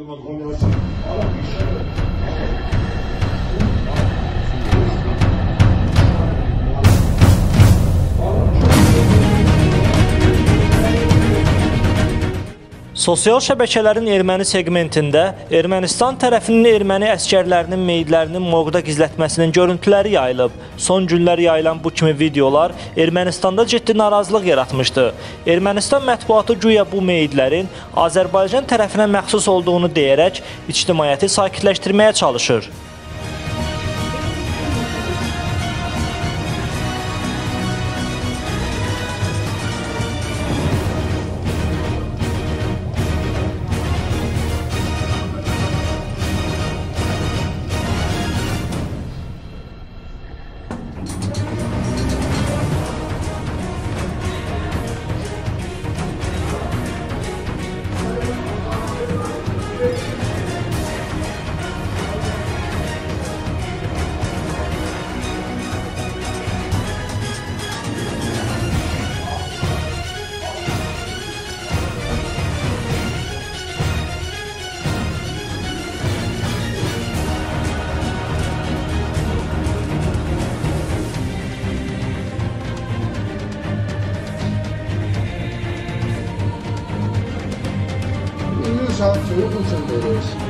Sosial şəbəkələrin erməni segmentində Ermənistan tərəfinin erməni əskərlərinin meyidlərinin morqda gizlətməsinin görüntüləri yayılıb. Son günlər yayılan bu kimi videolar Ermənistanda ciddi narazılıq yaratmışdı. Ermənistan mətbuatı güya bu meyidlərin Azərbaycan tərəfinə məxsus olduğunu deyərək ictimaiyyəti sakitləşdirməyə çalışır. 日常服务准备的是。